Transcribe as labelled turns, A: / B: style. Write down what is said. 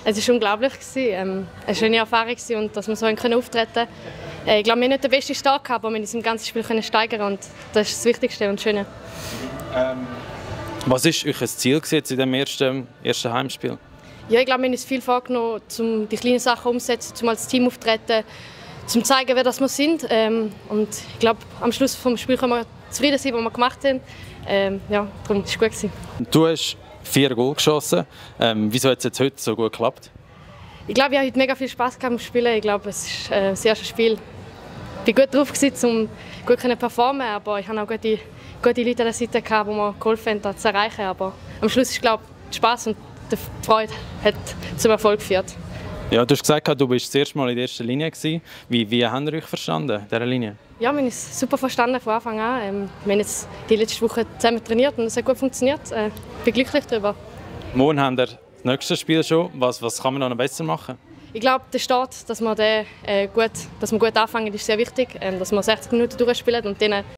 A: Es war unglaublich. Es war eine schöne Erfahrung und dass wir so auftreten konnten. Ich glaube, wir haben nicht den besten Start gehabt, aber wir konnten im ganzen Spiel steigern und das ist das Wichtigste und Schöne.
B: Was war euer Ziel in diesem ersten Heimspiel?
A: Ja, ich glaube, wir haben uns viel vorgenommen, um die kleinen Sachen umzusetzen, um als Team aufzutreten, um zu zeigen, wer das wir sind. Und ich glaube, am Schluss des Spiels können wir zufrieden sein, was wir gemacht haben. Ja, darum war es gut.
B: Du hast 4 Goal geschossen. Wieso hat es jetzt heute so gut geklappt?
A: Ich glaube, ich habe heute mega viel Spass gehabt beim Spielen. Ich glaube, es ist das erste Spiel. Ich war gut drauf, um gut zu performen, aber ich hatte auch gute Leute an der Seite, die mir geholfen haben, das zu erreichen. Aber am Schluss ist, glaube ich, der Spass und die Freude hat zum Erfolg geführt.
B: Ja, du hast gesagt, du warst das erste Mal in der ersten Linie. Wie habt ihr euch verstanden, dieser Linie?
A: Ja, wir haben uns super verstanden von Anfang an. Wir haben jetzt die letzte Woche zusammen trainiert und es hat gut funktioniert. Ich bin glücklich darüber.
B: Morgen haben wir das nächste Spiel schon. Was kann man noch besser machen?
A: Ich glaube, der Start, dass wir gut anfangen, ist sehr wichtig. Dass wir 60 Minuten durchspielen und dann